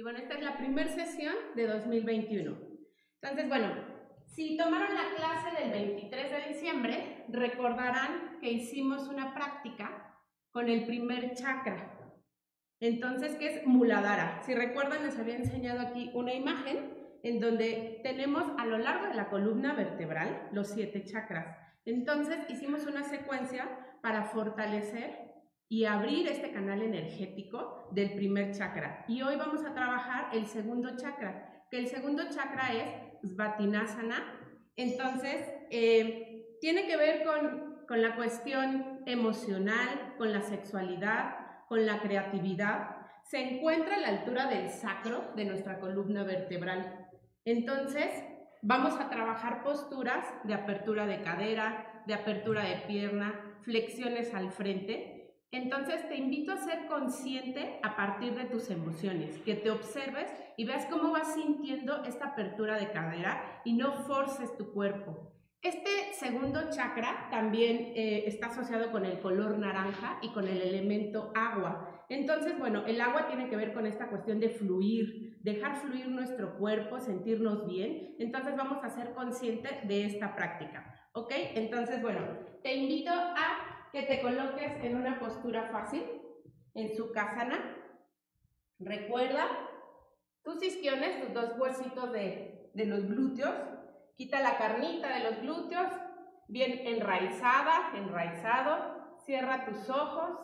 Y bueno, esta es la primera sesión de 2021. Entonces, bueno, si tomaron la clase del 23 de diciembre, recordarán que hicimos una práctica con el primer chakra. Entonces, ¿qué es Muladhara? Si recuerdan, les había enseñado aquí una imagen en donde tenemos a lo largo de la columna vertebral los 7 chakras. Entonces, hicimos una secuencia para fortalecer y abrir este canal energético del primer chakra. Y hoy vamos a trabajar el segundo chakra, que el segundo chakra es Svatinasana. Entonces, tiene que ver con la cuestión emocional, con la sexualidad, con la creatividad. Se encuentra a la altura del sacro de nuestra columna vertebral. Entonces, vamos a trabajar posturas de apertura de cadera, de apertura de pierna, flexiones al frente. Entonces, te invito a ser consciente a partir de tus emociones, que te observes y veas cómo vas sintiendo esta apertura de cadera y no forces tu cuerpo. Este segundo chakra también está asociado con el color naranja y con el elemento agua. Entonces, bueno, el agua tiene que ver con esta cuestión de fluir, dejar fluir nuestro cuerpo, sentirnos bien. Entonces vamos a ser conscientes de esta práctica, ¿ok? Entonces, bueno, te invito a que te coloques en una postura fácil, en Sukhasana. Recuerda tus isquiones, tus dos huesitos de los glúteos. Quita la carnita de los glúteos, bien enraizada, enraizado. Cierra tus ojos.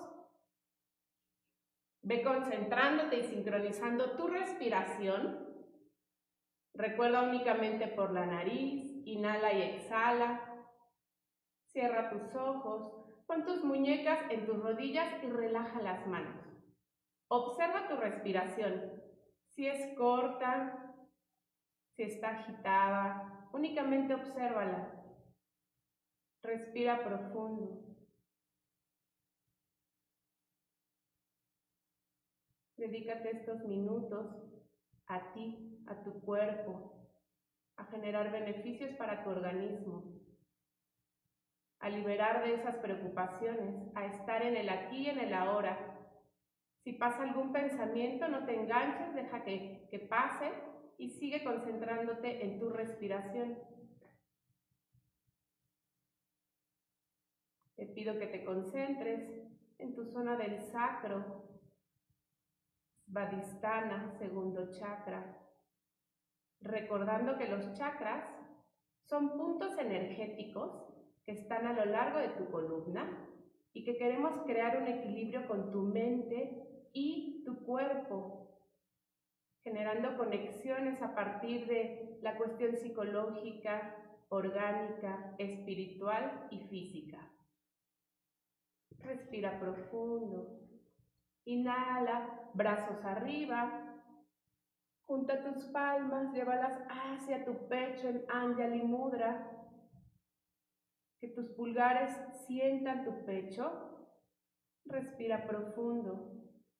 Ve concentrándote y sincronizando tu respiración. Recuerda únicamente por la nariz, inhala y exhala. Cierra tus ojos, pon tus muñecas en tus rodillas y relaja las manos. Observa tu respiración, si es corta, si está agitada, únicamente obsérvala. Respira profundo. Dedícate estos minutos a ti, a tu cuerpo, a generar beneficios para tu organismo, a liberar de esas preocupaciones, a estar en el aquí y en el ahora. Si pasa algún pensamiento, no te enganches, deja que pase y sigue concentrándote en tu respiración. Te pido que te concentres en tu zona del sacro, Svadhisthana, segundo chakra, recordando que los chakras son puntos energéticos que están a lo largo de tu columna y que queremos crear un equilibrio con tu mente y tu cuerpo, generando conexiones a partir de la cuestión psicológica, orgánica, espiritual y física. Respira profundo. Inhala, brazos arriba. Junta tus palmas, llévalas hacia tu pecho en Anjali Mudra. Que tus pulgares sientan tu pecho. Respira profundo.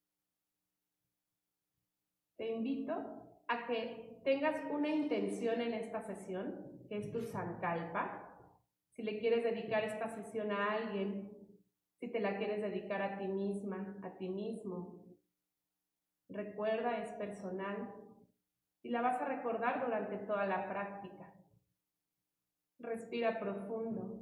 Te invito a que tengas una intención en esta sesión, que es tu Sankalpa. Si le quieres dedicar esta sesión a alguien, si te la quieres dedicar a ti misma, a ti mismo. Recuerda, es personal y la vas a recordar durante toda la práctica. Respira profundo.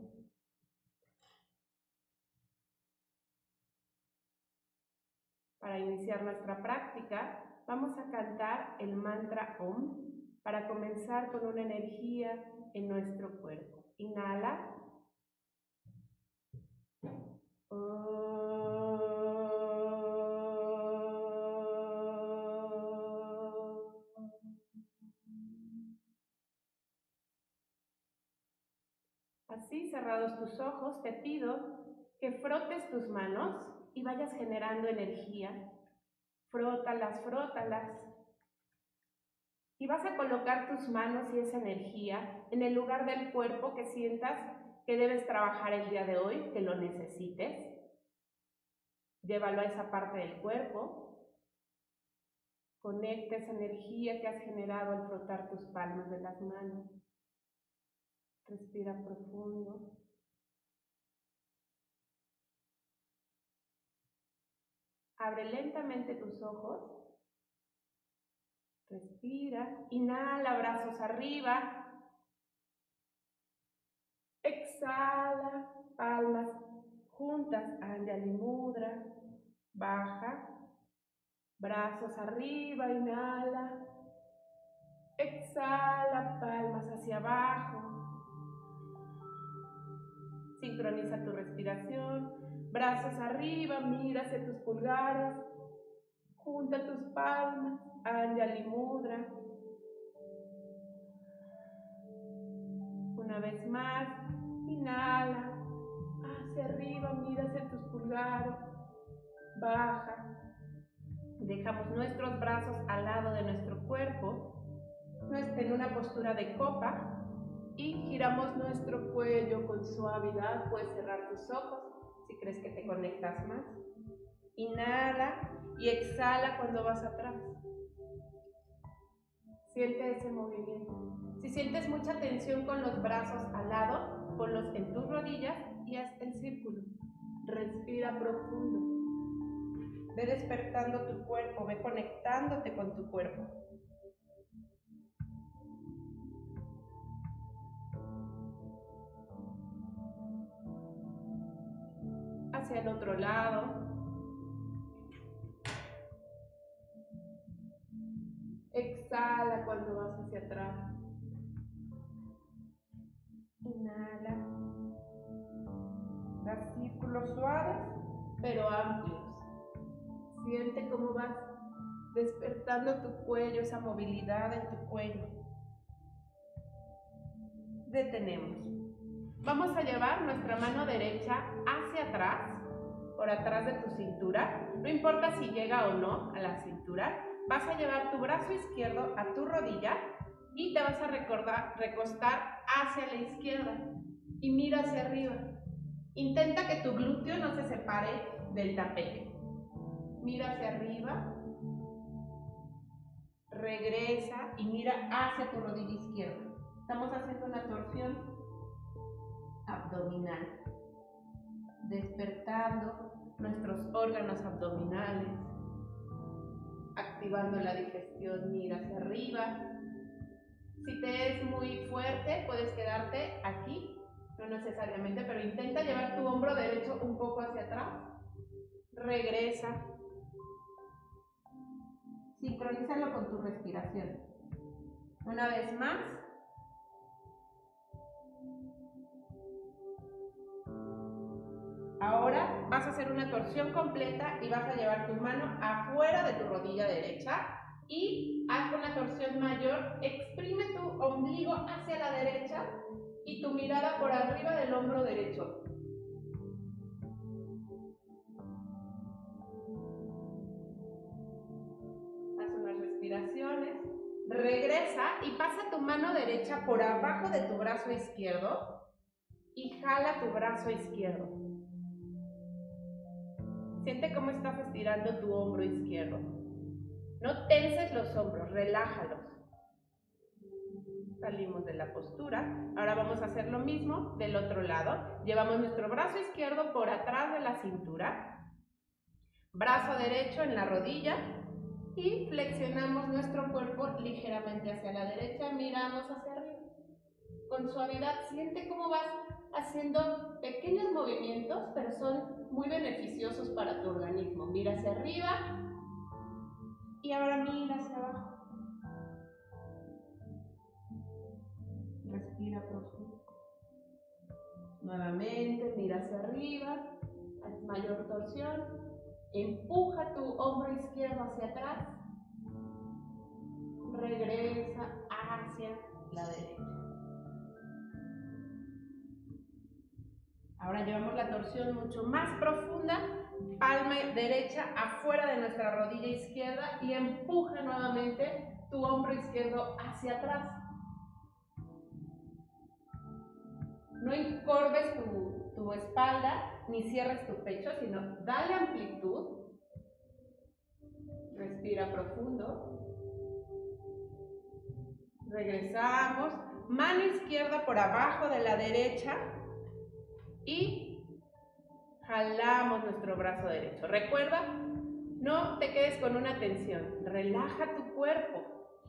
Para iniciar nuestra práctica, vamos a cantar el mantra Om para comenzar con una energía en nuestro cuerpo. Inhala. Así, cerrados tus ojos, te pido que frotes tus manos y vayas generando energía. Frótalas, frótalas. Y vas a colocar tus manos y esa energía en el lugar del cuerpo que sientas que debes trabajar el día de hoy, que lo necesites. Llévalo a esa parte del cuerpo. Conecta esa energía que has generado al frotar tus palmas de las manos. Respira profundo. Abre lentamente tus ojos Respira. Inhala, brazos arriba. Exhala, palmas juntas, Anjali Mudra. Baja. Brazos arriba, inhala. Exhala, palmas hacia abajo. Sincroniza tu respiración. Brazos arriba, mira hacia tus pulgares. Junta tus palmas, Anjali Mudra. Una vez más, inhala. Hacia arriba, mira hacia tus pulgares. Baja. Dejamos nuestros brazos al lado de nuestro cuerpo, en una postura de copa, y giramos nuestro cuello con suavidad. Puedes cerrar tus ojos si crees que te conectas más. Inhala y exhala cuando vas atrás. Siente ese movimiento. Si sientes mucha tensión con los brazos al lado, ponlos en tus rodillas y haz el círculo. Respira profundo. Ve despertando tu cuerpo, ve conectándote con tu cuerpo. Hacia el otro lado. Exhala cuando vas hacia atrás. Inhala. Haz círculos suaves, pero amplios. Siente cómo vas despertando tu cuello, esa movilidad en tu cuello. Detenemos. Vamos a llevar nuestra mano derecha hacia atrás, por atrás de tu cintura. No importa si llega o no a la cintura. Vas a llevar tu brazo izquierdo a tu rodilla y te vas a recostar hacia la izquierda y mira hacia arriba. Intenta que tu glúteo no se separe del tapete. Mira hacia arriba, regresa y mira hacia tu rodilla izquierda. Estamos haciendo una torsión abdominal, despertando nuestros órganos abdominales, activando la digestión. Mira hacia arriba. Si te es muy fuerte, puedes quedarte aquí, no necesariamente, pero intenta llevar tu hombro derecho un poco hacia atrás. Regresa. Sincronízalo con tu respiración. Una vez más. Ahora vas a hacer una torsión completa y vas a llevar tu mano afuera de tu rodilla derecha y haz una torsión mayor. Exprime tu ombligo hacia la derecha y tu mirada por arriba del hombro derecho. Haz unas respiraciones. Regresa y pasa tu mano derecha por abajo de tu brazo izquierdo y jala tu brazo izquierdo. Siente cómo estás estirando tu hombro izquierdo. No tenses los hombros, relájalos. Salimos de la postura. Ahora vamos a hacer lo mismo del otro lado. Llevamos nuestro brazo izquierdo por atrás de la cintura. Brazo derecho en la rodilla. Y flexionamos nuestro cuerpo ligeramente hacia la derecha. Miramos hacia arriba. Con suavidad, siente cómo vas haciendo pequeños movimientos, pero son muy beneficiosos para tu organismo. Mira hacia arriba y ahora mira hacia abajo. Respira profundo. Nuevamente, mira hacia arriba, haz mayor torsión. Empuja tu hombro izquierdo hacia atrás. Regresa hacia la derecha. Ahora llevamos la torsión mucho más profunda, palma derecha afuera de nuestra rodilla izquierda y empuja nuevamente tu hombro izquierdo hacia atrás. No encorves tu espalda ni cierres tu pecho, sino dale amplitud. Respira profundo. Regresamos, mano izquierda por abajo de la derecha. Y jalamos nuestro brazo derecho. Recuerda, no te quedes con una tensión. Relaja tu cuerpo.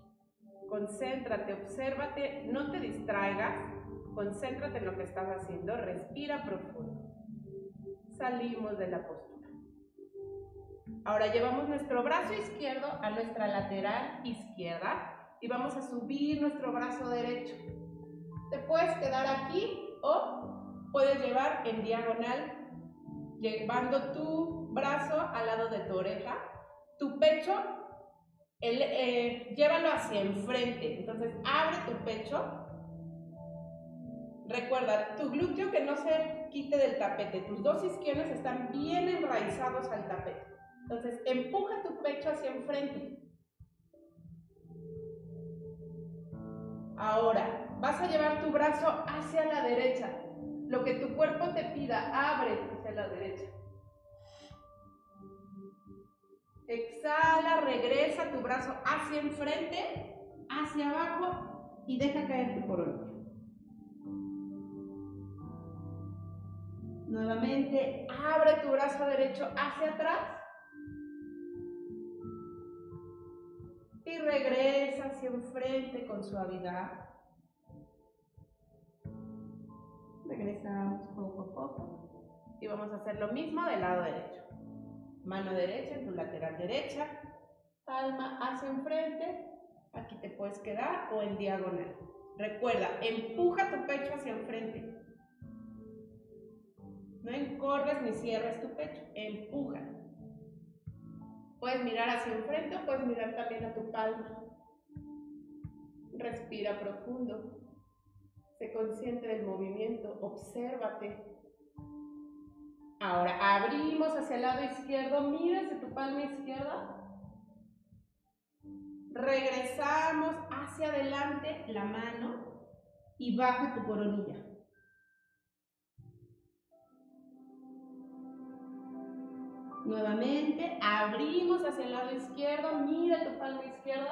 concéntrate, obsérvate, no te distraigas, concéntrate en lo que estás haciendo, respira profundo. Salimos de la postura. Ahora llevamos nuestro brazo izquierdo a nuestra lateral izquierda y vamos a subir nuestro brazo derecho. Te puedes quedar aquí o puedes llevar en diagonal, llevando tu brazo al lado de tu oreja, tu pecho, llévalo hacia enfrente. Entonces abre tu pecho. Recuerda, tu glúteo que no se quite del tapete, tus dos isquiones están bien enraizados al tapete. Entonces empuja tu pecho hacia enfrente. Ahora vas a llevar tu brazo hacia la derecha. Lo que tu cuerpo te pida, abre hacia la derecha. Exhala, regresa tu brazo hacia enfrente, hacia abajo y deja caer tu coronilla. Nuevamente, abre tu brazo derecho hacia atrás y regresa hacia enfrente con suavidad. Regresamos poco a poco y vamos a hacer lo mismo del lado derecho. Mano derecha en tu lateral derecha, palma hacia enfrente, aquí te puedes quedar o en diagonal. Recuerda, empuja tu pecho hacia enfrente. No encorres ni cierres tu pecho, empuja. Puedes mirar hacia enfrente o puedes mirar también a tu palma. Respira profundo. Sé consciente del movimiento, obsérvate. Ahora abrimos hacia el lado izquierdo, mira hacia tu palma izquierda. Regresamos hacia adelante la mano y baja tu coronilla. Nuevamente abrimos hacia el lado izquierdo, mira tu palma izquierda.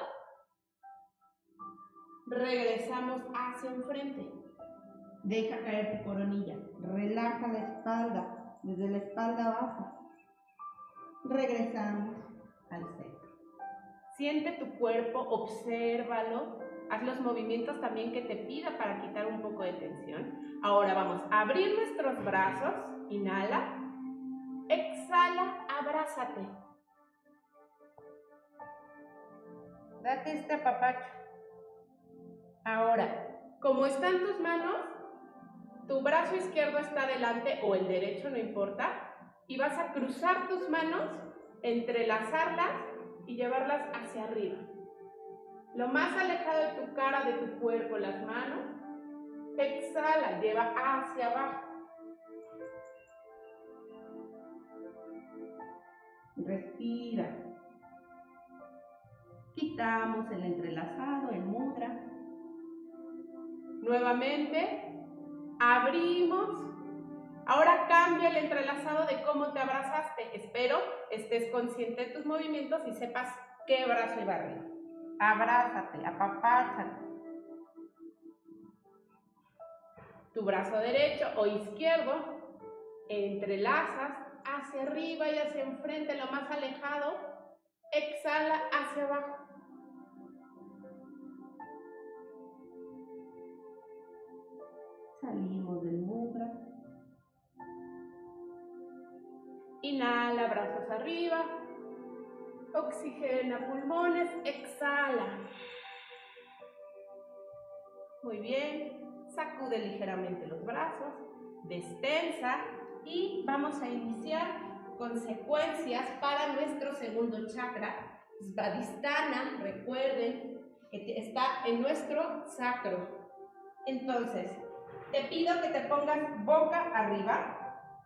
Regresamos hacia enfrente. Deja caer tu coronilla. Relaja la espalda, desde la espalda baja. Regresamos al centro. Siente tu cuerpo, obsérvalo. Haz los movimientos también que te pida para quitar un poco de tensión. Ahora vamos a abrir nuestros brazos. Inhala. Exhala, abrázate. Date este apapacho. Ahora, como están tus manos, tu brazo izquierdo está adelante o el derecho, no importa, y vas a cruzar tus manos, entrelazarlas y llevarlas hacia arriba. Lo más alejado de tu cara, de tu cuerpo, las manos. Exhala, lleva hacia abajo. Respira. Quitamos el entrelazado, el mudra. Nuevamente, abrimos. Ahora cambia el entrelazado de cómo te abrazaste. Espero estés consciente de tus movimientos y sepas qué brazo iba arriba. Abrázate, apapáchate. Tu brazo derecho o izquierdo, entrelazas hacia arriba y hacia enfrente, lo más alejado. Exhala hacia abajo. Salimos del mudra. Inhala, brazos arriba. Oxigena pulmones. Exhala. Muy bien. Sacude ligeramente los brazos. Destensa. Y vamos a iniciar con secuencias para nuestro segundo chakra, Svadhisthana. Recuerden que está en nuestro sacro. Entonces, te pido que te pongas boca arriba.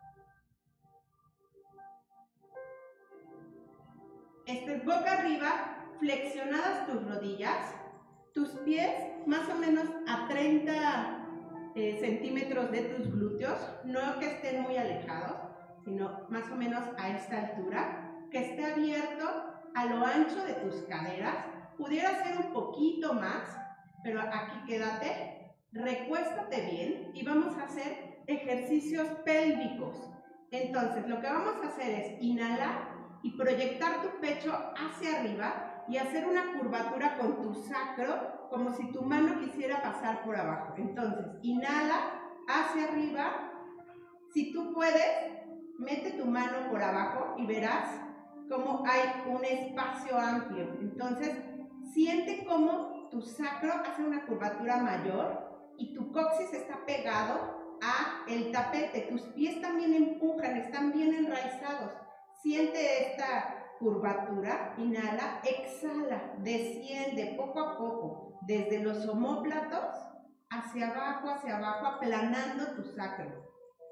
Estés boca arriba, flexionadas tus rodillas, tus pies más o menos a 30 centímetros de tus glúteos, no que estén muy alejados, sino más o menos a esta altura, que esté abierto a lo ancho de tus caderas. Pudiera ser un poquito más, pero aquí quédate, recuéstate bien y vamos a hacer ejercicios pélvicos. Entonces, lo que vamos a hacer es inhalar y proyectar tu pecho hacia arriba y hacer una curvatura con tu sacro como si tu mano quisiera pasar por abajo. Entonces, inhala hacia arriba. Si tú puedes, mete tu mano por abajo y verás cómo hay un espacio amplio. Entonces, siente cómo tu sacro hace una curvatura mayor y tu coxis está pegado a el tapete. Tus pies también empujan, están bien enraizados. Siente esta curvatura, inhala, exhala, desciende poco a poco, desde los omóplatos hacia abajo, aplanando tu sacro.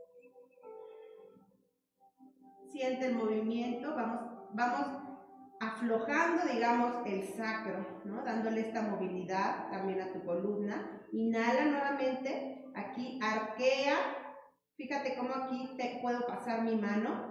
Siente el movimiento, vamos aflojando, digamos, el sacro, ¿no? Dándole esta movilidad también a tu columna. Inhala nuevamente, aquí arquea, fíjate cómo aquí te puedo pasar mi mano.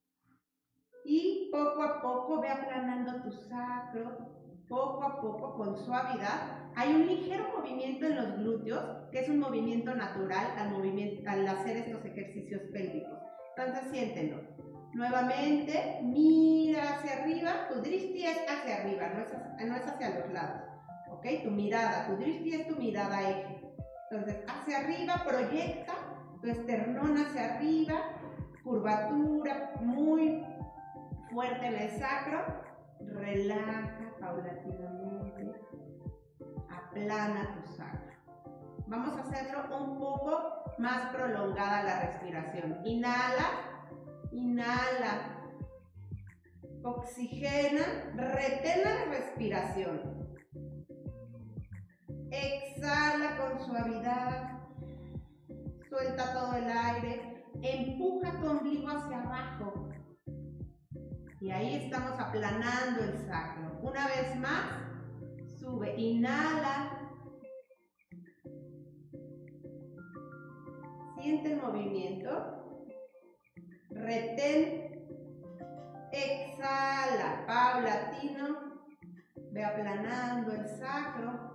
Y poco a poco ve aplanando tu sacro, poco a poco, con suavidad. Hay un ligero movimiento en los glúteos, que es un movimiento natural al hacer estos ejercicios pélvicos. Entonces siéntelo. Nuevamente, mira hacia arriba. Tu drishti es hacia arriba, no es hacia los lados. ¿Ok? Tu mirada, tu drishti es tu mirada eje. Entonces, hacia arriba, proyecta tu esternón hacia arriba, curvatura muy fuerte en el sacro, relaja paulatinamente, aplana tu sacro. Vamos a hacerlo un poco más prolongada la respiración. Inhala, inhala, oxigena, retén la respiración. Exhala con suavidad, suelta todo el aire, empuja tu ombligo hacia abajo. Y ahí estamos aplanando el sacro. Una vez más, sube, inhala. Siente el movimiento. Retén. Exhala, paulatino. Ve aplanando el sacro.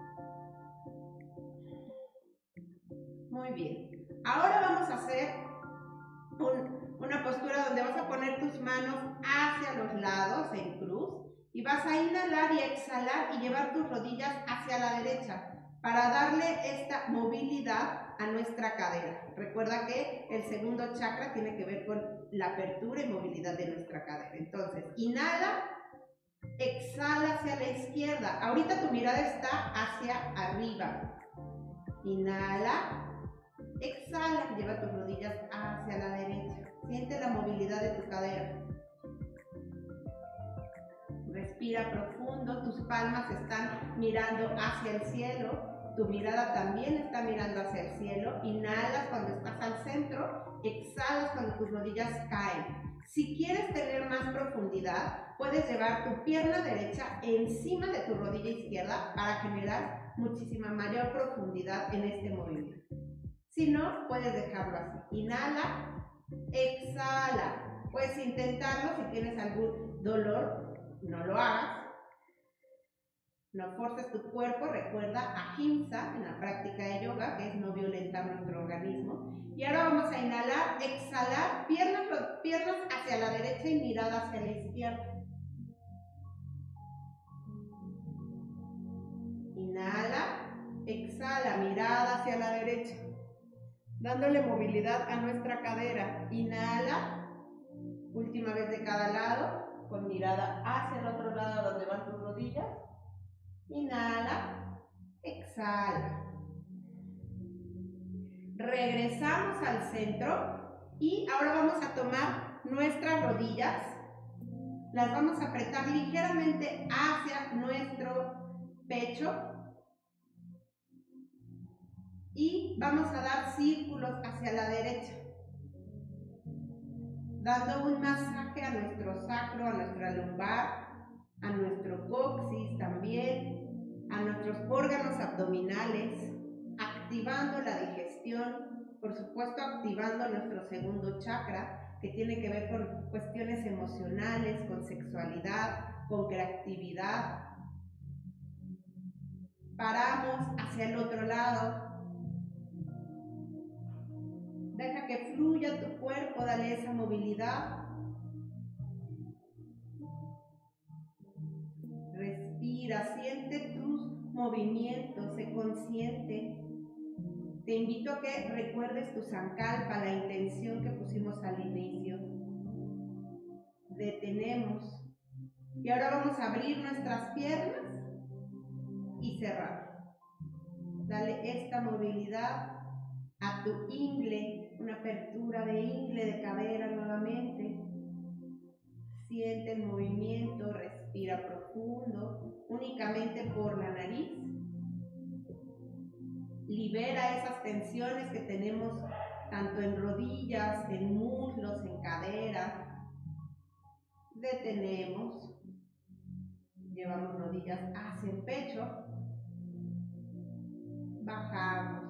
Muy bien. Ahora vamos a hacer una postura donde vas a poner tus manos hacia los lados en cruz y vas a inhalar y exhalar y llevar tus rodillas hacia la derecha para darle esta movilidad a nuestra cadera. Recuerda que el segundo chakra tiene que ver con la apertura y movilidad de nuestra cadera. Entonces, inhala, exhala hacia la izquierda. Ahorita tu mirada está hacia arriba. Inhala. Exhala, lleva tus rodillas hacia la derecha. Siente la movilidad de tu cadera. Respira profundo, tus palmas están mirando hacia el cielo. Tu mirada también está mirando hacia el cielo. Inhalas cuando estás al centro, exhalas cuando tus rodillas caen. Si quieres tener más profundidad, puedes llevar tu pierna derecha encima de tu rodilla izquierda para generar muchísima mayor profundidad en este movimiento. Si no, puedes dejarlo así. Inhala, exhala. Puedes intentarlo si tienes algún dolor, no lo hagas. No forces tu cuerpo. Recuerda ahimsa en la práctica de yoga, que es no violentar nuestro organismo. Y ahora vamos a inhalar, exhalar, piernas hacia la derecha y mirada hacia la izquierda. Inhala, exhala, mirada hacia la derecha, dándole movilidad a nuestra cadera. Inhala, última vez de cada lado, con mirada hacia el otro lado donde van tus rodillas. Inhala, exhala. Regresamos al centro y ahora vamos a tomar nuestras rodillas, las vamos a apretar ligeramente hacia nuestro pecho y vamos a dar círculos hacia la derecha, dando un masaje a nuestro sacro, a nuestra lumbar, a nuestro coxis también, a nuestros órganos abdominales, activando la digestión, por supuesto activando nuestro segundo chakra, que tiene que ver con cuestiones emocionales, con sexualidad, con creatividad. Paramos hacia el otro lado. Deja que fluya tu cuerpo, dale esa movilidad. Respira, siente tus movimiento, sé consciente. Te invito a que recuerdes tu sankalpa, la intención que pusimos al inicio. Detenemos. Y ahora vamos a abrir nuestras piernas y cerrar. Dale esta movilidad a tu ingle, una apertura de ingle, de cadera nuevamente. Siente el movimiento, respira profundo, únicamente por la nariz. Libera esas tensiones que tenemos tanto en rodillas, en muslos, en cadera. Detenemos. Llevamos rodillas hacia el pecho. Bajamos.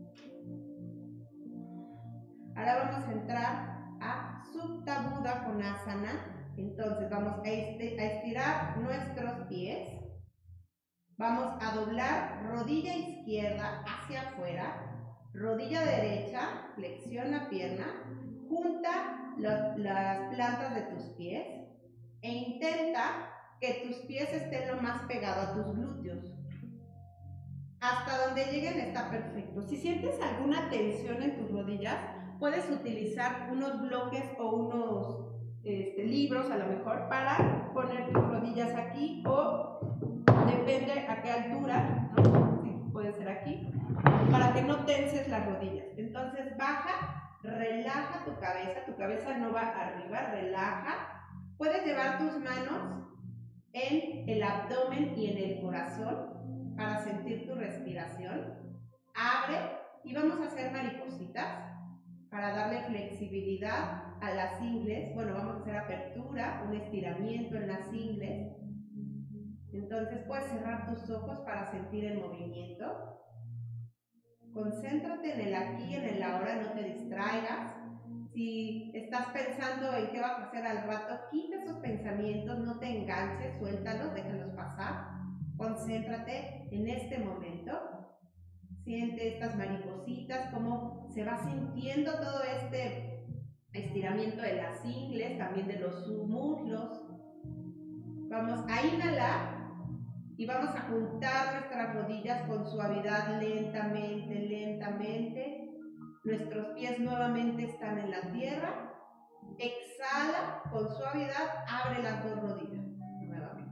Ahora vamos a entrar a Supta Baddha Konasana. Entonces vamos a estirar nuestros pies. Vamos a doblar rodilla izquierda hacia afuera, rodilla derecha, flexiona pierna, junta las plantas de tus pies e intenta que tus pies estén lo más pegados a tus glúteos. Hasta donde lleguen está perfecto. Si sientes alguna tensión en tus rodillas, puedes utilizar unos bloques o unos libros a lo mejor para poner tus rodillas aquí, o depende a qué altura, ¿no? Sí, puede ser aquí, para que no tenses las rodillas. Entonces baja, relaja tu cabeza no va arriba, relaja. Puedes llevar tus manos en el abdomen y en el corazón para sentir tu respiración. Abre y vamos a hacer maripositas para darle flexibilidad a las ingles. Bueno, vamos a hacer apertura, un estiramiento en las ingles. Entonces puedes cerrar tus ojos para sentir el movimiento. Concéntrate en el aquí y en el ahora, no te distraigas. Si estás pensando en qué vas a hacer al rato, quita esos pensamientos, no te enganches, suéltalos, déjalos pasar. Concéntrate en este momento. Siente estas maripositas, cómo se va sintiendo todo este estiramiento de las ingles, también de los muslos. Vamos a inhalar y vamos a juntar nuestras rodillas con suavidad, lentamente, lentamente. Nuestros pies nuevamente están en la tierra. Exhala con suavidad, abre las dos rodillas nuevamente.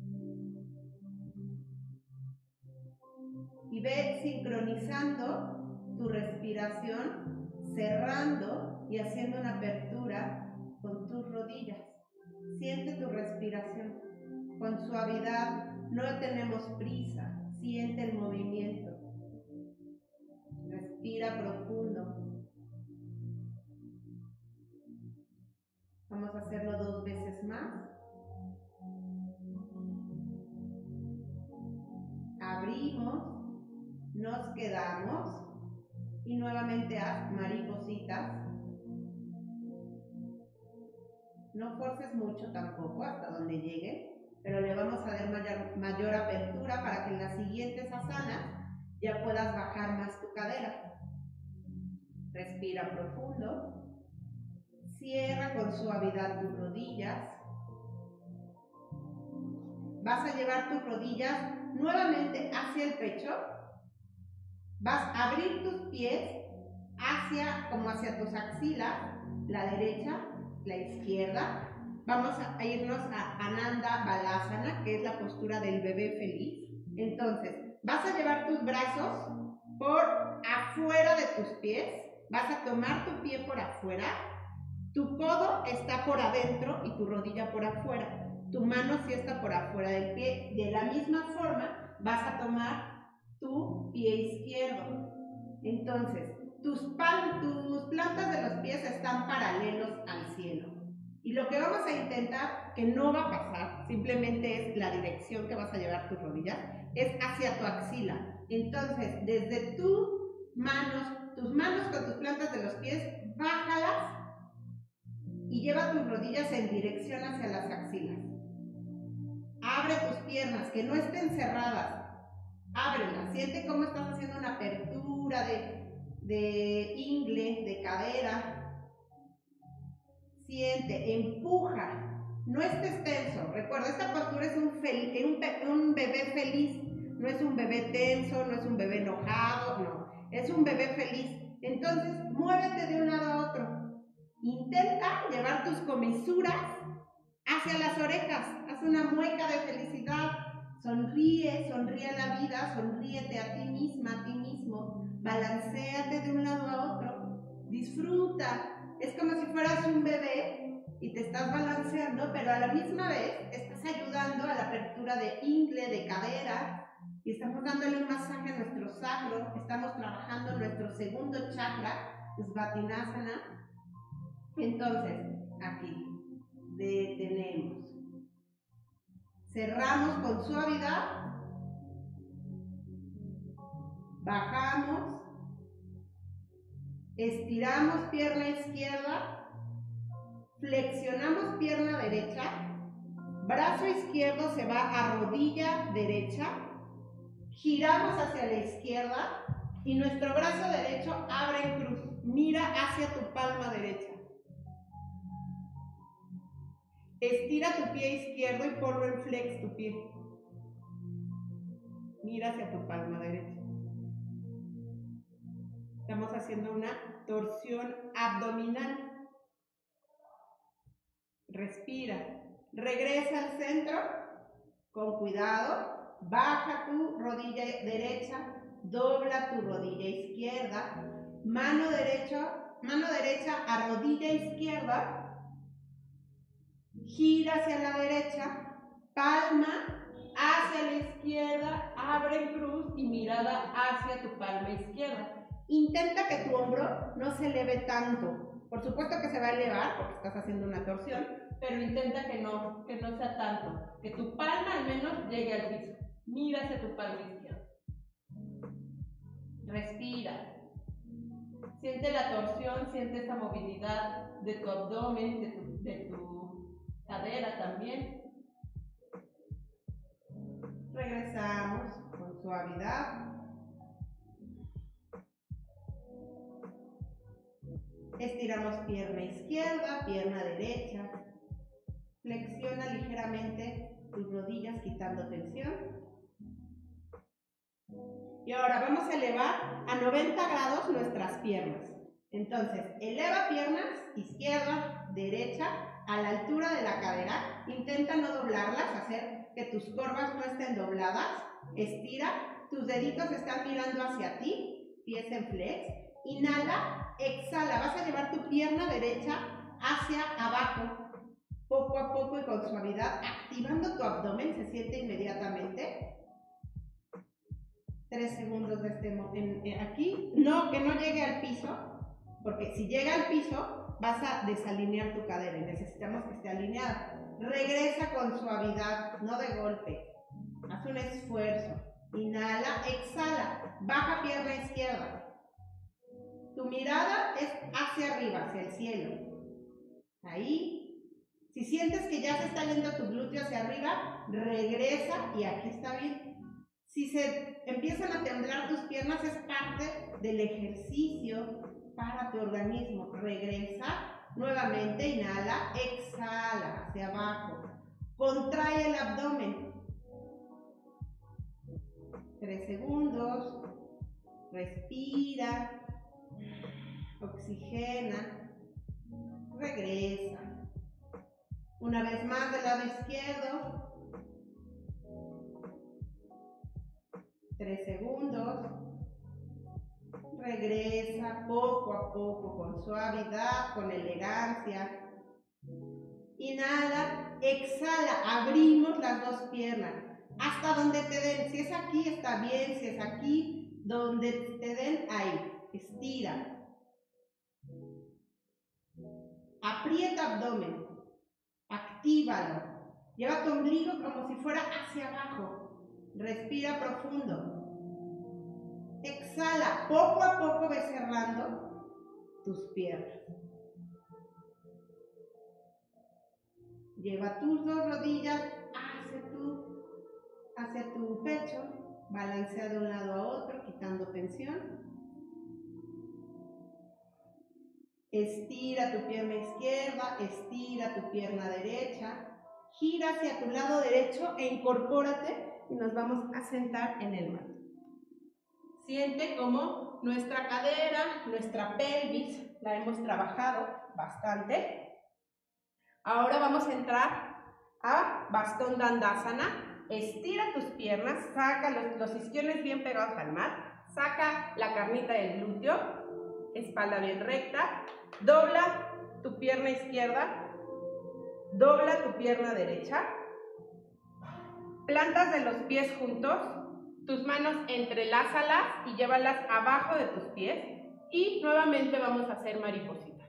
Y ve sincronizando tu respiración, cerrando y haciendo una apertura con tus rodillas. Siente tu respiración con suavidad, no tenemos prisa, siente el movimiento. Respira profundo. Vamos a hacerlo 2 veces más. Abrimos. Nos quedamos y nuevamente haz maripositas. No forces mucho tampoco hasta donde llegue, pero le vamos a dar mayor apertura para que en las siguientes asanas ya puedas bajar más tu cadera. Respira profundo. Cierra con suavidad tus rodillas. Vas a llevar tus rodillas nuevamente hacia el pecho. Vas a abrir tus pies como hacia tus axilas, la derecha, la izquierda. Vamos a irnos a Ananda Balasana, que es la postura del bebé feliz. Entonces, vas a llevar tus brazos por afuera de tus pies. Vas a tomar tu pie por afuera. Tu codo está por adentro y tu rodilla por afuera. Tu mano sí está por afuera del pie. De la misma forma, vas a tomar tu pie izquierdo. Entonces, tus plantas de los pies están paralelos al cielo. Y lo que vamos a intentar, que no va a pasar, simplemente es la dirección que vas a llevar tus rodillas, es hacia tu axila. Entonces, desde tus manos con tus plantas de los pies, bájalas y lleva tus rodillas en dirección hacia las axilas. Abre tus piernas, que no estén cerradas. Ábrelas, siente cómo estás haciendo una apertura de ingle, de cadera. Siente, empuja, no estés tenso. Recuerda, esta postura es un bebé feliz. no es un bebé tenso, no es un bebé enojado, no, es un bebé feliz. Entonces, muévete de un lado a otro. Intenta llevar tus comisuras hacia las orejas. Haz una mueca de felicidad. Sonríe, sonríe a la vida, sonríete a ti misma, a ti mismo. Balanceate de un lado a otro. Disfruta. Es como si fueras un bebé y te estás balanceando, pero a la misma vez estás ayudando a la apertura de ingle, de cadera, y estamos dándole un masaje a nuestro sacro, estamos trabajando nuestro segundo chakra, Svatinasana. Entonces, aquí, detenemos. Cerramos con suavidad. Bajamos. Estiramos pierna izquierda. Flexionamos pierna derecha. Brazo izquierdo se va a rodilla derecha. Giramos hacia la izquierda y nuestro brazo derecho abre en cruz. Mira hacia tu palma derecha. Estira tu pie izquierdo y ponlo en flex tu pie. Mira hacia tu palma derecha. Estamos haciendo una torsión abdominal. Respira. Regresa al centro con cuidado. Baja tu rodilla derecha, dobla tu rodilla izquierda, mano derecha a rodilla izquierda, gira hacia la derecha, palma hacia la izquierda, abre en cruz y mirada hacia tu palma izquierda. Intenta que tu hombro no se eleve tanto. Por supuesto que se va a elevar porque estás haciendo una torsión, pero intenta que no sea tanto, que tu palma al menos llegue al piso. Mira hacia tu palma izquierda. Respira. Siente la torsión, siente esa movilidad de tu abdomen, de tu cadera también. Regresamos con suavidad. Estiramos pierna izquierda, pierna derecha. Flexiona ligeramente tus rodillas quitando tensión. Y ahora vamos a elevar a 90 grados nuestras piernas. Entonces, eleva piernas, izquierda, derecha, a la altura de la cadera. Intenta no doblarlas, hacer que tus corvas no estén dobladas. Estira, tus deditos están mirando hacia ti, pies en flex. Inhala, exhala, vas a llevar tu pierna derecha hacia abajo, poco a poco y con suavidad, activando tu abdomen, se siente inmediatamente. 3 segundos de aquí, que no llegue al piso, porque si llega al piso vas a desalinear tu cadera y necesitamos que esté alineada. Regresa con suavidad, no de golpe, haz un esfuerzo, inhala, exhala, baja pierna izquierda, tu mirada es hacia arriba, hacia el cielo, ahí. Si sientes que ya se está yendo tu glúteo hacia arriba, regresa y aquí está bien. Si se empiezan a temblar tus piernas, es parte del ejercicio para tu organismo. Regresa, nuevamente inhala, exhala hacia abajo. Contrae el abdomen. 3 segundos. Respira. Oxigena. Regresa. Una vez más del lado izquierdo. 3 segundos. Regresa poco a poco, con suavidad, con elegancia. Inhala, exhala, abrimos las dos piernas. Hasta donde te den. Si es aquí, está bien. Si es aquí, donde te den, ahí. Estira. Aprieta abdomen. Actívalo. Lleva tu ombligo como si fuera hacia abajo. Respira profundo. Exhala, poco a poco ve cerrando tus piernas. Lleva tus dos rodillas hacia tu pecho, balancea de un lado a otro, quitando tensión. Estira tu pierna izquierda, estira tu pierna derecha, gira hacia tu lado derecho e incorpórate y nos vamos a sentar en el mat. Siente como nuestra cadera, nuestra pelvis, la hemos trabajado bastante. Ahora vamos a entrar a bastón Dandasana. Estira tus piernas, saca los isquiones bien pegados al mat, saca la carnita del glúteo, espalda bien recta, dobla tu pierna izquierda, dobla tu pierna derecha, plantas de los pies juntos, tus manos entrelázalas y llévalas abajo de tus pies y nuevamente vamos a hacer maripositas.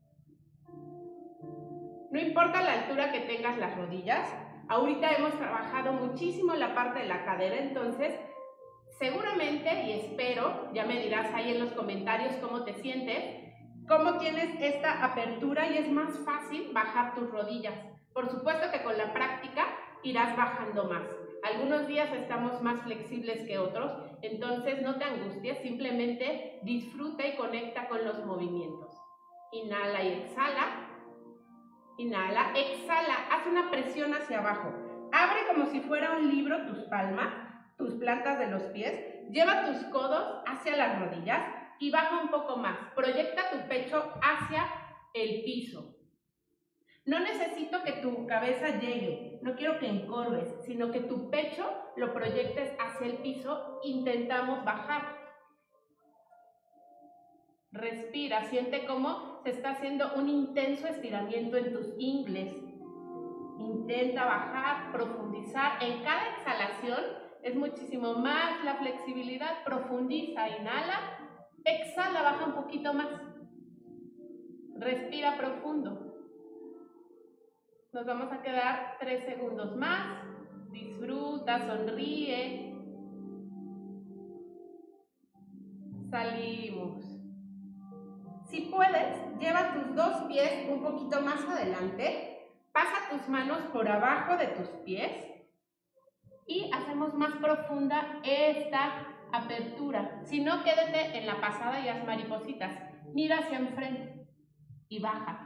No importa la altura que tengas las rodillas, ahorita hemos trabajado muchísimo la parte de la cadera, entonces seguramente y espero, ya me dirás ahí en los comentarios cómo te sientes, cómo tienes esta apertura y es más fácil bajar tus rodillas. Por supuesto que con la práctica irás bajando más. Algunos días estamos más flexibles que otros, entonces no te angusties, simplemente disfruta y conecta con los movimientos. Inhala y exhala. Inhala, exhala, haz una presión hacia abajo. Abre como si fuera un libro tus palmas, tus plantas de los pies. Lleva tus codos hacia las rodillas y baja un poco más. Proyecta tu pecho hacia el piso. No necesito que tu cabeza llegue, no quiero que encorves, sino que tu pecho lo proyectes hacia el piso. Intentamos bajar. Respira, siente cómo se está haciendo un intenso estiramiento en tus ingles. Intenta bajar, profundizar. En cada exhalación es muchísimo más la flexibilidad. Profundiza, inhala, exhala, baja un poquito más. Respira profundo. Nos vamos a quedar 3 segundos más. Disfruta, sonríe. Salimos. Si puedes, lleva tus dos pies un poquito más adelante. Pasa tus manos por abajo de tus pies. Y hacemos más profunda esta apertura. Si no, quédate en la pasada y haz maripositas. Mira hacia enfrente y baja.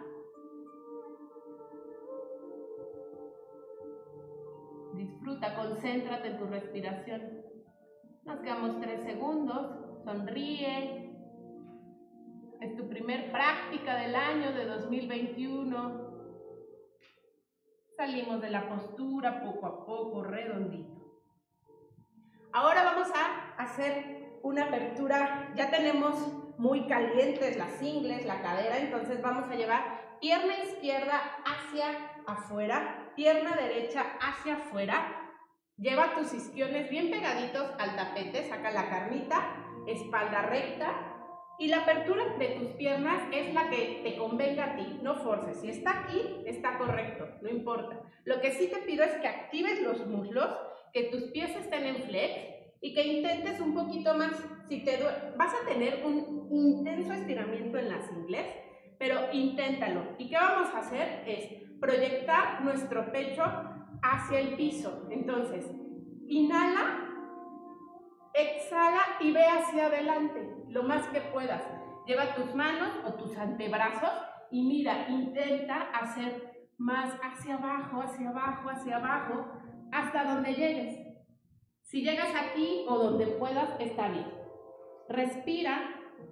Disfruta, concéntrate en tu respiración. Nos quedamos 3 segundos. Sonríe. Es tu primer práctica del año de 2021. Salimos de la postura poco a poco, redondito. Ahora vamos a hacer una apertura. Ya tenemos muy calientes las ingles, la cadera, entonces vamos a llevar pierna izquierda hacia afuera, pierna derecha hacia afuera. Lleva tus isquiones bien pegaditos al tapete, saca la carnita, espalda recta. Y la apertura de tus piernas es la que te convenga a ti, no forces. Si está aquí, está correcto, no importa. Lo que sí te pido es que actives los muslos, que tus pies estén en flex y que intentes un poquito más. Si te vas a tener un intenso estiramiento en las ingles, pero inténtalo. ¿Y qué vamos a hacer? Es proyectar nuestro pecho hacia el piso. Entonces, inhala. Exhala y ve hacia adelante, lo más que puedas. Lleva tus manos o tus antebrazos y mira, intenta hacer más hacia abajo, hacia abajo, hacia abajo, hasta donde llegues. Si llegas aquí o donde puedas, está bien. Respira.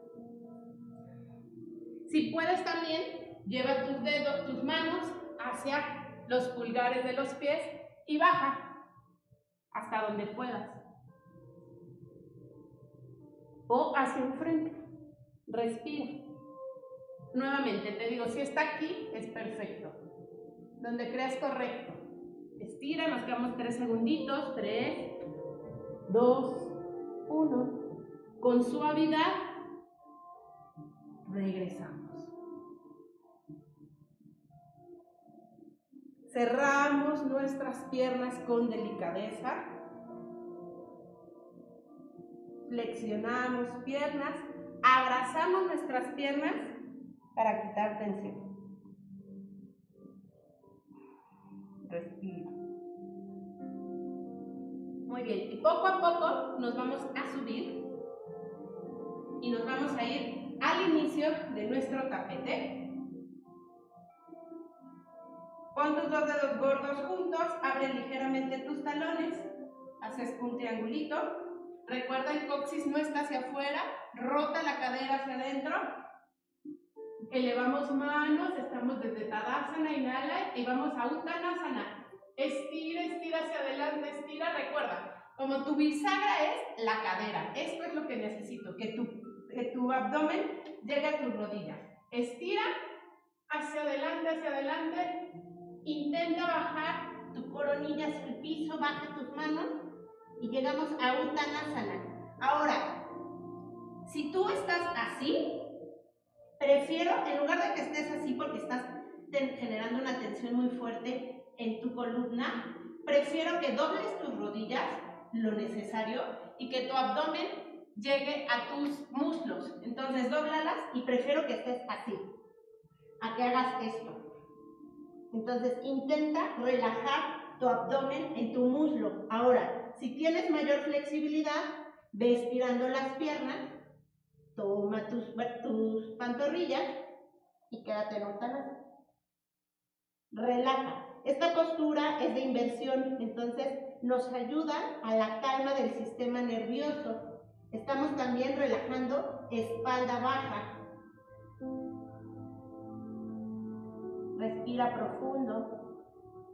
Si puedes también, lleva tus dedos, tus manos hacia los pulgares de los pies y baja hasta donde puedas. O hacia enfrente. Respira. Nuevamente, te digo, si está aquí, es perfecto. Donde creas correcto. Estira, nos quedamos 3 segunditos. 3, 2, 1. Con suavidad, regresamos. Cerramos nuestras piernas con delicadeza. Flexionamos piernas, abrazamos nuestras piernas para quitar tensión. Respira. Muy bien, y poco a poco nos vamos a subir y nos vamos a ir al inicio de nuestro tapete. Pon tus dos dedos gordos juntos, abre ligeramente tus talones, haces un triangulito. Recuerda, el coxis no está hacia afuera, rota la cadera hacia adentro. Elevamos manos, estamos desde Tadasana, inhala, y vamos a Uttanasana. Estira, estira hacia adelante, estira, recuerda, como tu bisagra es la cadera. Esto es lo que necesito, que tu abdomen llegue a tus rodillas. Estira, hacia adelante, intenta bajar tu coronilla hacia el piso, baja tus manos y llegamos a Uttanasana. Ahora, si tú estás así, prefiero, en lugar de que estés así porque estás generando una tensión muy fuerte en tu columna, prefiero que dobles tus rodillas, lo necesario, y que tu abdomen llegue a tus muslos. Entonces, dóblalas y prefiero que estés así, a que hagas esto. Entonces, intenta relajar tu abdomen en tu muslo. Ahora, si tienes mayor flexibilidad, ve estirando las piernas, toma tus pantorrillas y quédate en Uttanasana. Relaja. Esta postura es de inversión, entonces nos ayuda a la calma del sistema nervioso. Estamos también relajando espalda baja. Respira profundo.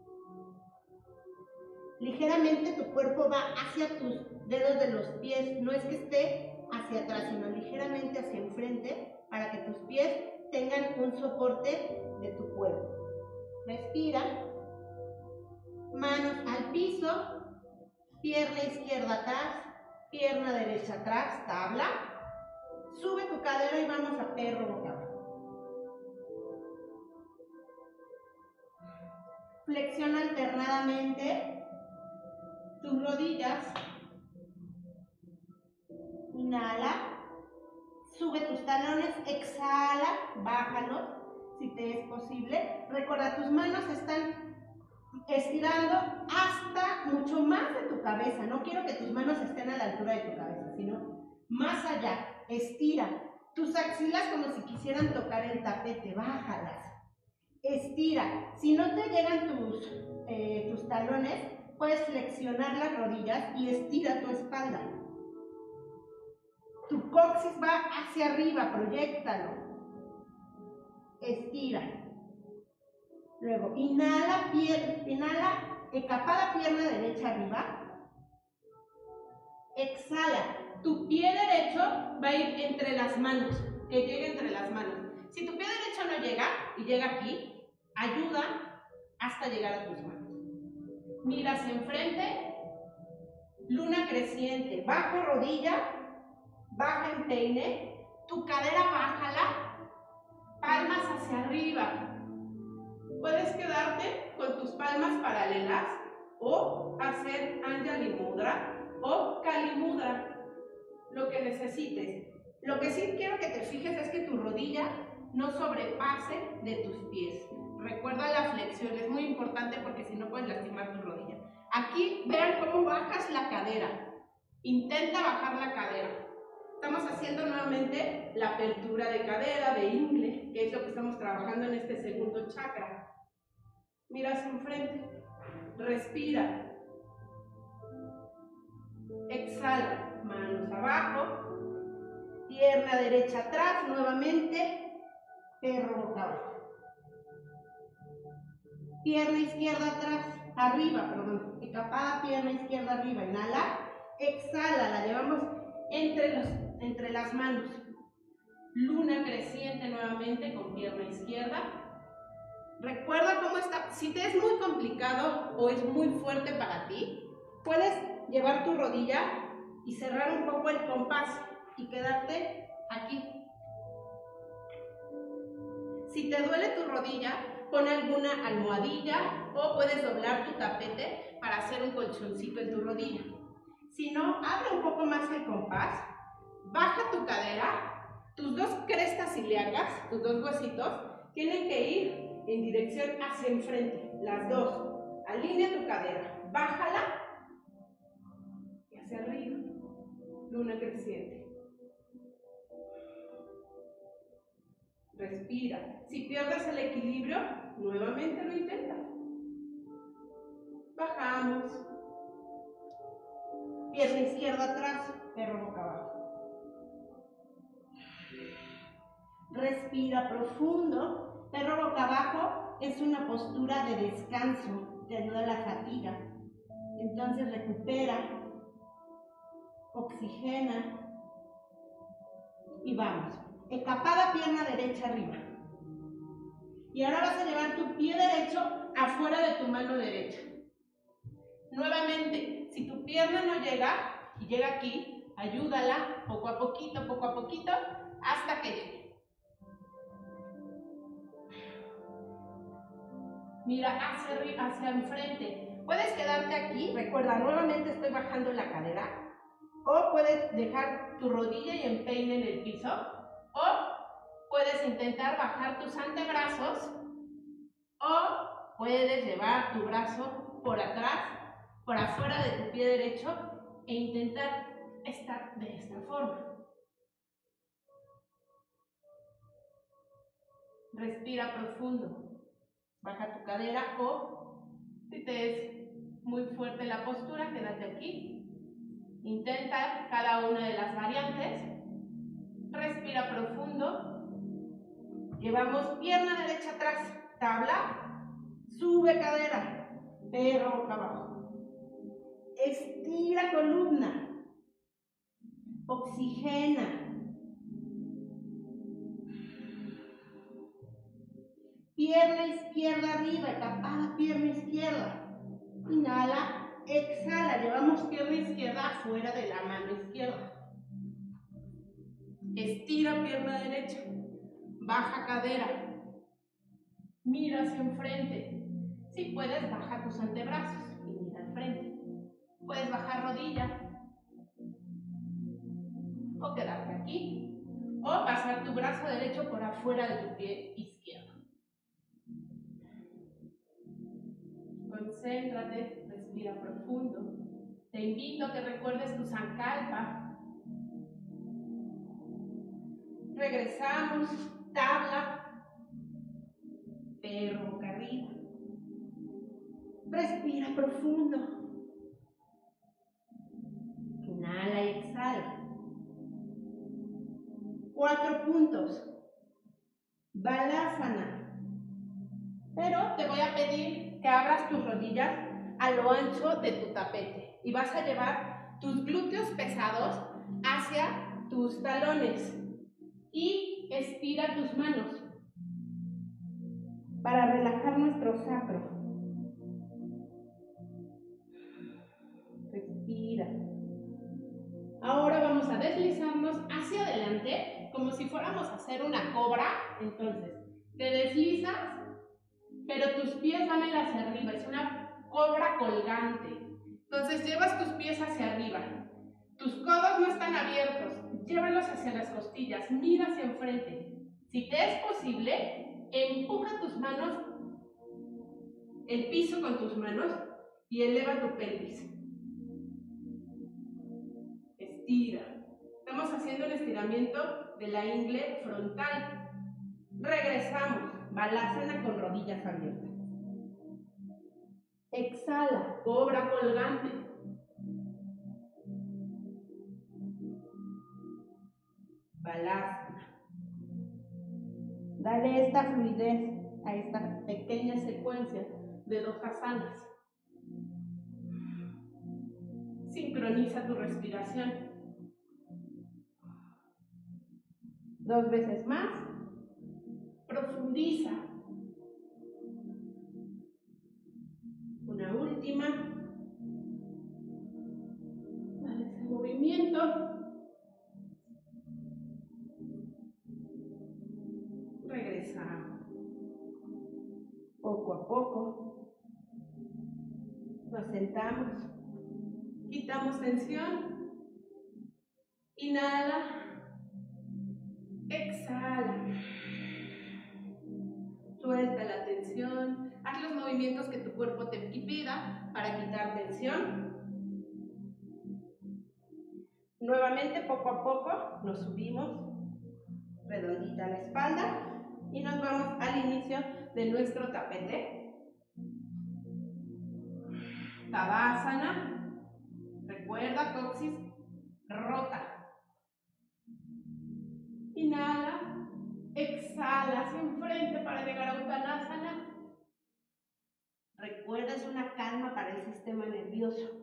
Ligeramente tu cuerpo va hacia tus dedos de los pies, no es que esté hacia atrás, sino ligeramente hacia enfrente para que tus pies tengan un soporte de tu cuerpo. Respira. Manos al piso, pierna izquierda atrás, pierna derecha atrás, tabla. Sube tu cadera y vamos a perro boca abajo. Flexiona alternadamente tus rodillas. Inhala. Sube tus talones, exhala, bájalos si te es posible. Recuerda, tus manos están estirando hasta mucho más de tu cabeza. No quiero que tus manos estén a la altura de tu cabeza, sino más allá. Estira tus axilas como si quisieran tocar el tapete, bájalas. Estira. Si no te llegan tus talones, puedes flexionar las rodillas y estira tu espalda. Tu coxis va hacia arriba, proyéctalo. Estira. Luego, inhala, capada pierna derecha arriba. Exhala. Tu pie derecho va a ir entre las manos, que llegue entre las manos. Si tu pie derecho no llega y llega aquí, ayuda hasta llegar a tus manos. Mira hacia enfrente, luna creciente, bajo rodilla, baja empeine, tu cadera bájala, palmas hacia arriba. Puedes quedarte con tus palmas paralelas o hacer Anjali Mudra o Kali Mudra, lo que necesites. Lo que sí quiero que te fijes es que tu rodilla no sobrepase de tus pies. Recuerda la flexión, es muy importante porque si no puedes lastimar tu rodilla. Aquí vean cómo bajas la cadera. Intenta bajar la cadera. Estamos haciendo nuevamente la apertura de cadera, de ingle, que es lo que estamos trabajando en este segundo chakra. Mira hacia enfrente. Respira. Exhala. Manos abajo. Pierna derecha atrás, nuevamente. Perro boca abajo. Pierna izquierda atrás, arriba, perdón. Capada, pierna izquierda arriba. Inhala. Exhala. La llevamos entre las manos. Luna creciente nuevamente con pierna izquierda. Recuerda cómo está. Si te es muy complicado o es muy fuerte para ti, puedes llevar tu rodilla y cerrar un poco el compás y quedarte aquí. Si te duele tu rodilla, pon alguna almohadilla o puedes doblar tu tapete para hacer un colchoncito en tu rodilla. Si no, abre un poco más el compás, baja tu cadera, tus dos crestas ilíacas, tus dos huesitos, tienen que ir en dirección hacia enfrente, las dos. Alinea tu cadera, bájala y hacia arriba. Luna creciente. Respira. Si pierdes el equilibrio, nuevamente lo intentas. Bajamos. Pierna izquierda atrás, perro boca abajo. Respira profundo. Perro boca abajo es una postura de descanso, te ayuda a la fatiga. Entonces recupera, oxigena y vamos. Escapada, pierna derecha arriba. Y ahora vas a llevar tu pie derecho afuera de tu mano derecha. Nuevamente, si tu pierna no llega y llega aquí, ayúdala poco a poquito, hasta que llegue. Mira hacia enfrente. Puedes quedarte aquí, recuerda, nuevamente estoy bajando la cadera. O puedes dejar tu rodilla y empeine en el piso. O puedes intentar bajar tus antebrazos. O puedes llevar tu brazo por atrás, por afuera de tu pie derecho e intentar estar de esta forma. Respira profundo. Baja tu cadera o si te es muy fuerte la postura, quédate aquí. Intenta cada una de las variantes. Respira profundo. Llevamos pierna derecha atrás, tabla, sube cadera, perro boca abajo. Estira columna, oxigena. Pierna izquierda arriba, escapada, pierna izquierda. Inhala, exhala, llevamos pierna izquierda afuera de la mano izquierda. Estira pierna derecha, baja cadera, mira hacia enfrente. Si puedes, baja tus antebrazos y mira al frente. Puedes bajar rodilla o quedarte aquí o pasar tu brazo derecho por afuera de tu pie izquierdo. Concéntrate, respira profundo. Te invito a que recuerdes tu sankalpa. Regresamos, tabla, perro boca arriba. Respira profundo. Inhala y exhala. 4 puntos. Balasana. Pero te voy a pedir que abras tus rodillas a lo ancho de tu tapete y vas a llevar tus glúteos pesados hacia tus talones y estira tus manos para relajar nuestro sacro. Respira. Ahora vamos a deslizarnos hacia adelante como si fuéramos a hacer una cobra. Entonces, te deslizas, pero tus pies van a ir hacia arriba, es una cobra colgante. Entonces llevas tus pies hacia arriba, tus codos no están abiertos, llévalos hacia las costillas, mira hacia enfrente. Si te es posible, empuja tus manos, el piso con tus manos y eleva tu pelvis. Estira. Estamos haciendo un estiramiento de la ingle frontal. Regresamos. Balasana con rodillas abiertas. Exhala, cobra colgante. Balasana. Dale esta fluidez a esta pequeña secuencia de 2 asanas. Sincroniza tu respiración. 2 veces más. Profundiza. Una última. Dale ese movimiento. Regresamos. Poco a poco. Nos sentamos. Quitamos tensión. Inhala. Exhala. Suelta la tensión. Haz los movimientos que tu cuerpo te pida para quitar tensión. Nuevamente, poco a poco, nos subimos. Redondita la espalda. Y nos vamos al inicio de nuestro tapete. Tadasana. Recuerda, coxis rota. Inhala, exhala hacia enfrente para llegar a Uttanasana. Recuerda, es una calma para el sistema nervioso.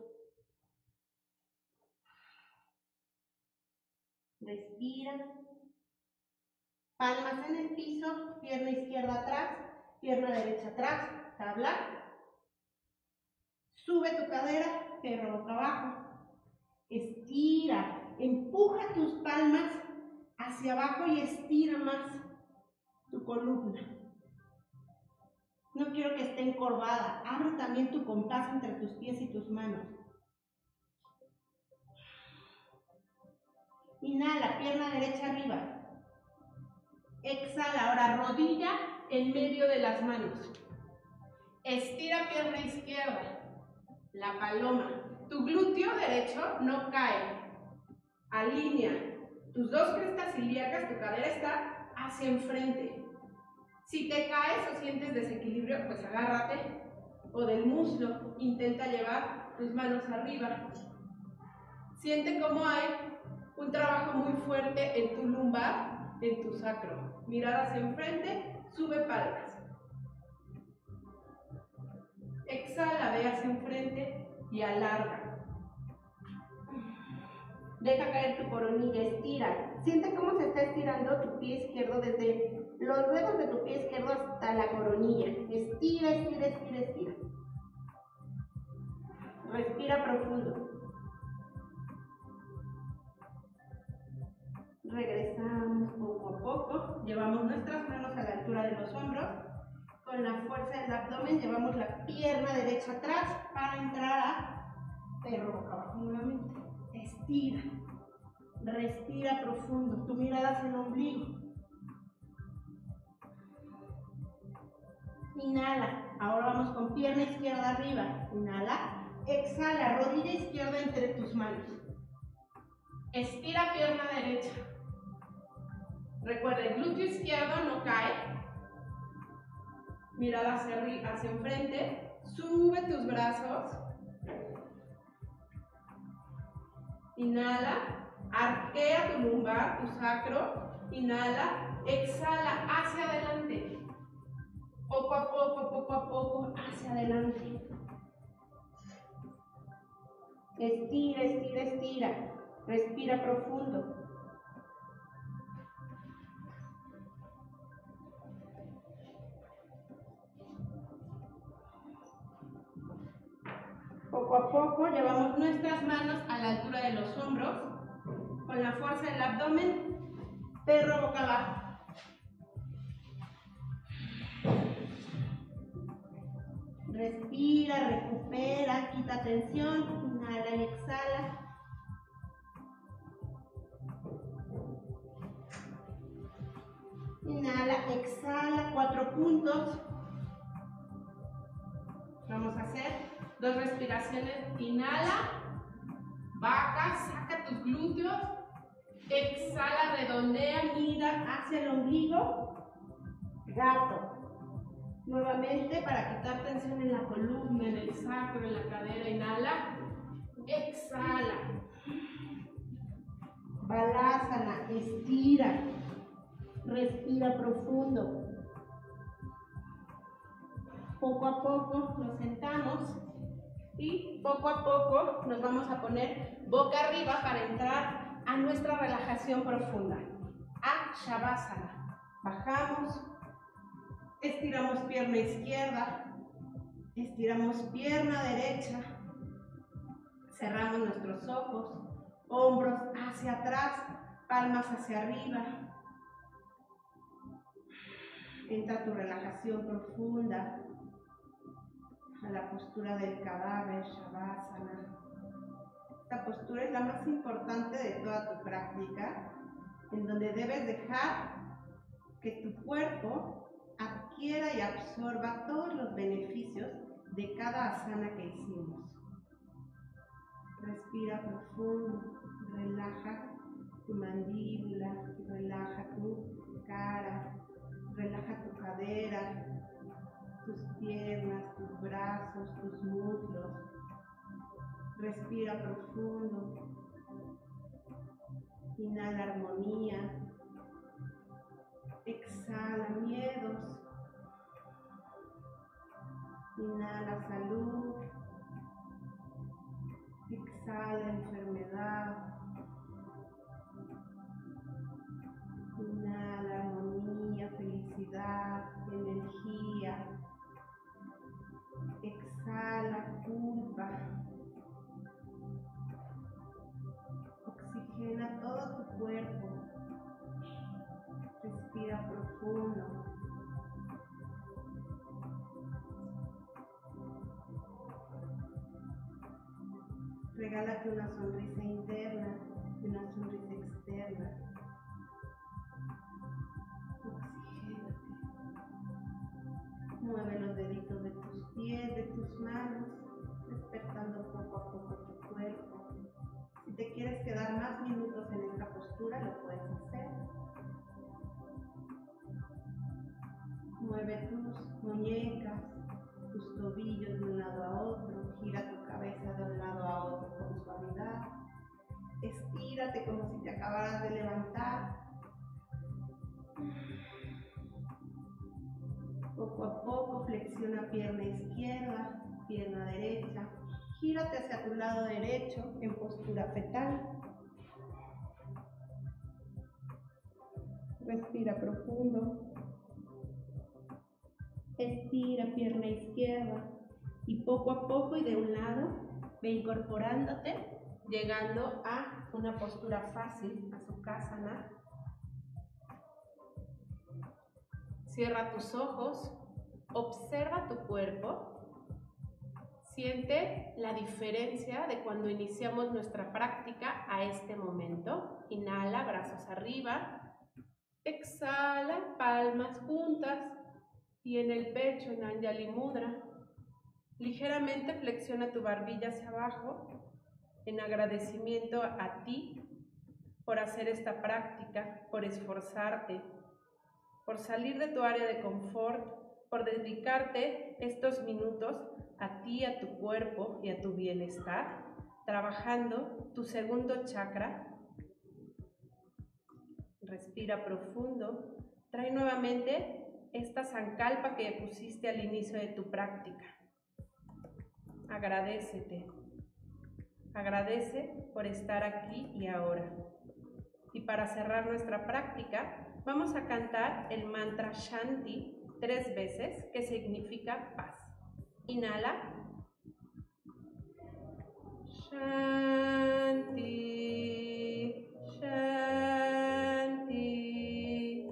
Respira. Palmas en el piso, pierna izquierda atrás, pierna derecha atrás, tabla. Sube tu cadera, perro boca abajo. Estira, empuja tus palmas hacia abajo y estira más tu columna. No quiero que esté encorvada. Abre también tu compás entre tus pies y tus manos. Inhala, pierna derecha arriba. Exhala, ahora rodilla en medio de las manos. Estira pierna izquierda, la paloma. Tu glúteo derecho no cae. Alinea tus dos crestas ilíacas, tu cadera está hacia enfrente. Si te caes o sientes desequilibrio, pues agárrate. O del muslo, intenta llevar tus manos arriba. Siente cómo hay un trabajo muy fuerte en tu lumbar, en tu sacro. Mirada hacia enfrente, sube palmas. Exhala, ve hacia enfrente y alarga. Deja caer tu coronilla, estira. Siente cómo se está estirando tu pie izquierdo desde los dedos de tu pie izquierdo hasta la coronilla. Estira, estira, estira, estira. Respira profundo. Regresamos poco a poco. Llevamos nuestras manos a la altura de los hombros. Con la fuerza del abdomen llevamos la pierna derecha atrás para entrar a perro boca abajo nuevamente. Estira. Respira profundo. Tu mirada hacia el ombligo. Inhala. Ahora vamos con pierna izquierda arriba. Inhala. Exhala. Rodilla izquierda entre tus manos. Estira pierna derecha. Recuerda, el glúteo izquierdo no cae. Mirada hacia enfrente. Sube tus brazos. Inhala. Arquea tu lumbar, tu sacro. Inhala. Exhala hacia adelante. Poco a poco, hacia adelante. Estira, estira, estira. Respira profundo. Poco a poco llevamos nuestras manos a la altura de los hombros, con la fuerza del abdomen, perro boca abajo. Respira, recupera, quita tensión, inhala y exhala. Inhala, exhala, 4 puntos. Vamos a hacer 2 respiraciones. Inhala, vaca, saca tus glúteos. Exhala, redondea, mira hacia el ombligo. Gato. Nuevamente para quitar tensión en la columna, en el sacro, en la cadera. Inhala, exhala. Balasana, estira. Respira profundo. Poco a poco nos sentamos y poco a poco nos vamos a poner boca arriba para entrar a nuestra relajación profunda. A Shavasana. Bajamos, estiramos pierna izquierda, estiramos pierna derecha, cerramos nuestros ojos, hombros hacia atrás, palmas hacia arriba. Entra tu relajación profunda a la postura del cadáver, Shavasana. Esta postura es la más importante de toda tu práctica, en donde debes dejar que tu cuerpo adquiera y absorba todos los beneficios de cada asana que hicimos. Respira profundo, relaja tu mandíbula, relaja tu cara. Relaja tu cadera, tus piernas, tus brazos, tus muslos. Respira profundo. Inhala armonía. Exhala miedos. Inhala salud. Exhala enfermedad. Inhala armonía, felicidad, energía. Exhala culpa. Oxigena todo tu cuerpo. Respira profundo. Regálate una sonrisa interna y una sonrisa externa. Oxigénate. Mueve los deditos de tus pies, de tus manos, despertando poco a poco tu cuerpo. Si te quieres quedar más minutos en esta postura, lo puedes hacer. Mueve tus muñecas, tus tobillos de un lado a otro, gira tu cabeza de un lado a otro con suavidad. Estírate como si te acabaras de levantar. Poco a poco flexiona pierna izquierda, pierna derecha. Gírate hacia tu lado derecho en postura fetal. Respira profundo. Estira pierna izquierda y poco a poco y de un lado ve incorporándote, llegando a una postura fácil, a Sukhasana. Cierra tus ojos, observa tu cuerpo, siente la diferencia de cuando iniciamos nuestra práctica a este momento. Inhala, brazos arriba, exhala, palmas juntas y en el pecho en Anjali Mudra. Ligeramente flexiona tu barbilla hacia abajo en agradecimiento a ti por hacer esta práctica, por esforzarte, por salir de tu área de confort, por dedicarte estos minutos a ti, a tu cuerpo y a tu bienestar, trabajando tu segundo chakra. Respira profundo. Trae nuevamente esta sankalpa que pusiste al inicio de tu práctica. Agradécete. Agradece por estar aquí y ahora. Y para cerrar nuestra práctica, vamos a cantar el mantra Shanti 3 veces, que significa paz. Inhala. Shanti, Shanti,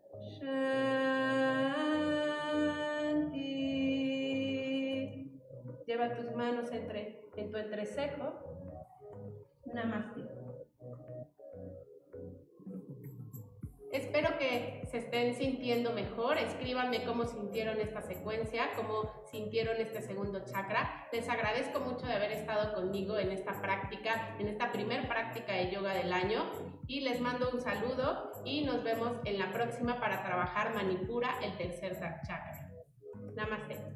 Shanti. Lleva tus manos en tu entrecejo. Namaste. Espero que se estén sintiendo mejor. Escríbanme cómo sintieron esta secuencia, cómo sintieron este segundo chakra. Les agradezco mucho de haber estado conmigo en esta práctica, en esta primer práctica de yoga del año. Y les mando un saludo y nos vemos en la próxima para trabajar Manipura, el tercer chakra. Namaste.